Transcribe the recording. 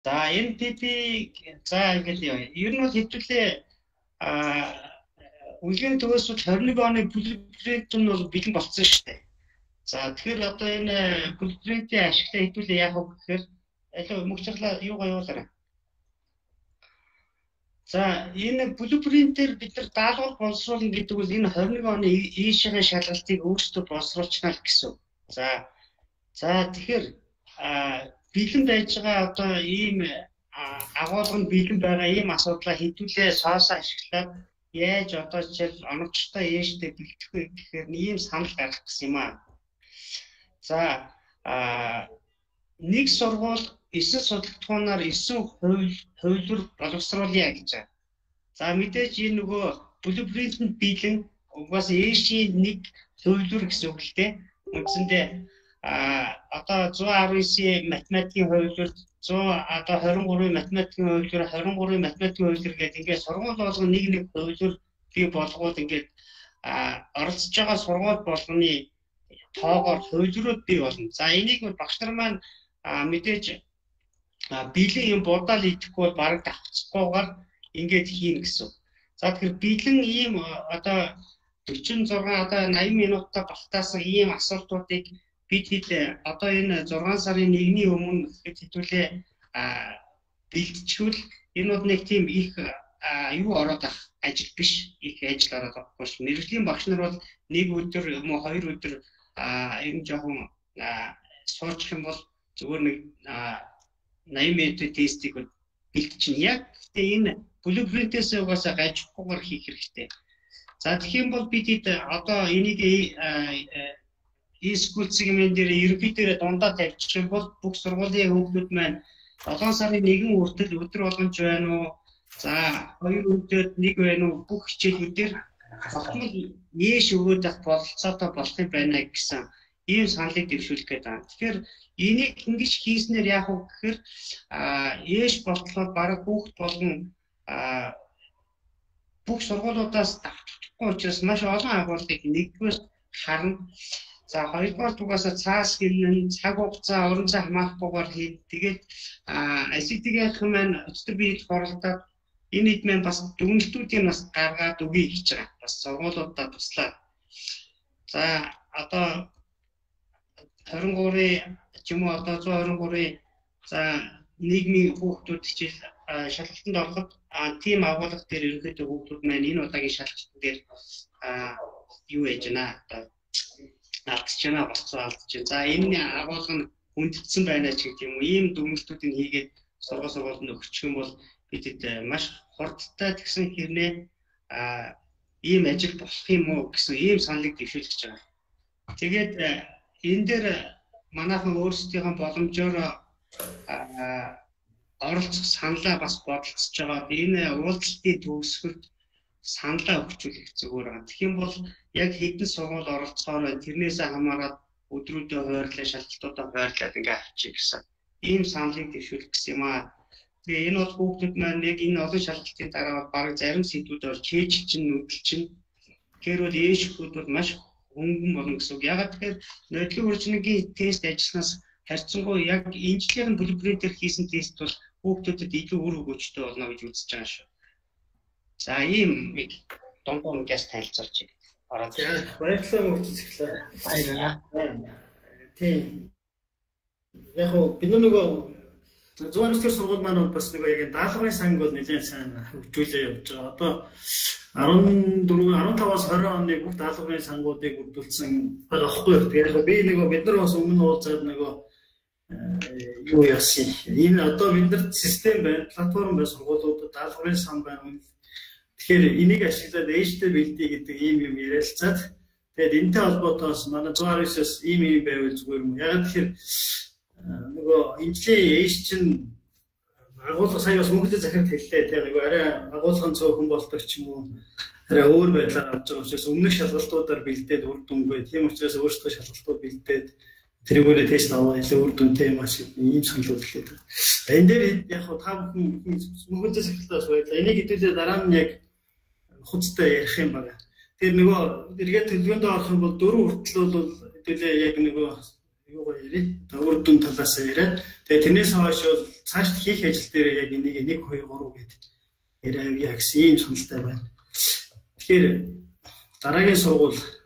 За NPP за ингээд ер нь бол хэвлэлээ үеийн төгөөсөд 21 оны Blueprint нь бол бэлэн болсон шүү дээ. За тэгэхээр одоо энэ Blueprint-ийн ашиглаа хэвлэлээ яах вэ гэхээр аль мөгчлээ юу гаюулаарай. За энэ Blueprint-ээр бид нар даалгавар боловсруулна гэдэг бол энэ 21 оны ийшээгийн шалгалтыг өөрсдөө боловсруулчихна л гэсэн. За тэгэхээр бэлэн байж байгаа одоо ийм агуулга нь бэлэн байгаа ийм асуудлаа хэдүүлээ соосоо ашиглаад яаж одоо жишээл оновчтой ээжтэй бэлтгэх вэ гэхээр ийм санал гаргах гэсэн юм аа. За нэг сургууль 9 судалгахуунаар 9 хувилбар боловсруулъя гэж байна. За мэдээж энэ нөгөө Blueprint-д бэлэн угаас ээшийн нэг хувилбар гэсэн үг л дээ. Үндсэндээ одоо 119 математикийн хувилбар 100 одоо 23 математикийн хувилбар 23 математикийн хувилбар гэдэг ингээд сургууль болгоно нэг хувилбар бий болгоод ингээд оролцож байгаа сургууль болгоны тоогоор хувилбарууд бий болно. За энийг багш нар маань мэдээж бэлэн юм бодоол идэхгүй бол бараг давцахгүйгээр ингээд хийн гэсэн. За тэгэхээр бэлэн ийм одоо 46 одоо 80 минуттай балтаасан ийм асуултуудыг бид одоо энэ 6 сарын 1-ний өмнө хэдүүлээ бэлтжүүл энэ бол нэг тийм их юу ороод ах ажил биш, их ажил ороод авахгүй ш. Мэргэжлийн багш нар бол нэг өдөр юм уу 2 өдөр энэ жоохон суучих юм бол зүгээр нэг 80 минутын тестийг бэлтчихнэ. Яг гэхдээ энэ Blueprint-ээс угаасаа гажихгүйгээр хийх хэрэгтэй. За тэгэх юм бол бид одоо энийг e-school сегмент дээр ерөнхийдөө дундаа тавьчих юм бол бүх сургуулийн хүүхдүүд маань 7 сарын 1 хүртэл өдөр болгонч байна уу? За 2 өдөрт 1 байна уу? Бүх хичээлүүдээр тогтмол нээш өгөөд авах бололцоотой болох юм байна гэсэн ийм саналыг дэвшүүлэх гээд байна. Тэгэхээр энийг ингэж хийснээр яах вэ гэхээр ээш болтлоо бараг хүүхд болгон бүх сургуулиудаас давтахгүй учраас маш олон агуулгыг нэгдүгээр харна. За хоёрдугаар дугаасаа цаас хэмнэн цаг хугацаа уран зай хамаарахгүйгээр хийн. Тэгээд ICT-ийн маань өчтөр биед хоролдоод энэ хэд маань бас дүгнэлтүүдийг бас гаргаад өгье гэж байгаа. Бас сургуулиудаа туслаа. За одоо 23 ч юм уу одоо 123 за нийгмийн хүүхдүүд хичээл шалгалтанд ороход тийм агуулга дээр ерөнхийдөө хүүхдүүд маань энэ удаагийн шалгалт дээр юу яж байна одоо алдчихна болцоолж. За энэ агуулга нь хүндэтсэн байна ч гэдэг юм уу. Ийм дүгнэлтүүдийг хийгээд сургуулиуд өгчих юм бол бидэд маш хурдтай тэгсэн хэрнээ ийм ажил болох юм уу гэсэн ийм саналыг дэвшүүлж байгаа. Тэгээд энэ дээр манайхан өөрсдийнхөө боломжоор оролцох саналаа бас бодолцож байгаа. Энэ уулзалтын төгсгөлд саналаа өгчүүлэх зүгээр байгаа. Тэгэх юм бол яг хэдэн сургууль оролцохоор тэрнээсээ хамаарат өдрүүдэд хойрлоо шалгалтуудаа хойрлоод ингээ авчих гэсэн. Ийм саналыг дэвшүүлэх гэсэн юм аа. Тэгээ энэ бол хүүхдүүд маань яг энэ олон шалгалтын дараа бараг зарим сэдвүүдээр чийж чинь нүдэл чинь. Тэгэхээр бол ээшхүүд бол маш хөнгөн болно гэсэн үг. Ягаад тэгэхээр нодлын хурцныгийн тест ажилласнаас харьцангуй яг энэ жилийн Blueprint-ээр хийсэн тест бол хүүхдүүдэд илүү үр өгөөжтэй болно гэж үзэж байгаа шүү. За ийм нэг дундуур гяс танилцуулж ороод. Баярлалаа мөрчиж эхлэе. Баярлалаа. Тийм. Яг бид нөгөө 109 сургууль маань бас нөгөө яг даалгаврын санг бол нэлээд сайн хөгжүүлээ явж байгаа. Одоо 15-аас 20 оны бүх даалгаврын сангуудыг бүрдүүлсэн байгаа байхгүй юу. Тэгэхээр би нөгөө бид нар бас өмнө уулзаад нөгөө юу яасан. Энэ одоо бид нар систем байна, платформ байна, сургуулиудад даалгаврын сан байна. Тэгэхээр энийг ашиглаад ээжтэй бэлдээ гэдэг ийм юм ярилцаад тэгээд энэтэй холбоотойс манай 119-с ийм байвал зүгээр юм. Яг тэгэхээр нөгөө энэний ээж чинь агуулга сая бас мөнгөтэй захирал хэллээ. Тэгээд нөгөө арай агуулгын цөөхөн болдог ч юм уу арай өөр байдлаар авч байгаа учраас өмнөх шалгалтуудаар бэлдээд үр дүнгүй. Тийм учраас өөрсдөө шалгалтууд бэлдээд тэргүүрээ тест аваад илүү үр дүнтэй юм шиг ийм санал үлдээд байна. Энэ дээр яг та бүхэн мөнгөтэй захиралтаас баярлалаа. Энийг хэдүүлээ дараа нь яг хуцтай ярих юм байна. Тэгэхээр нөгөө эргээд төлөвлөгөөнд орох юм бол 4 хүртэл бол хэдүүлээ яг нөгөө юугаа ярив. Өөр дүн талаас яриад. Тэгээ тэрнээс хойш бол цаашд хийх ажил дээр яг энийг 1 2 3 гэдэг яриа гэсэн ийм сонирхолтой байна. Тэгэхээр дараагийн сургууль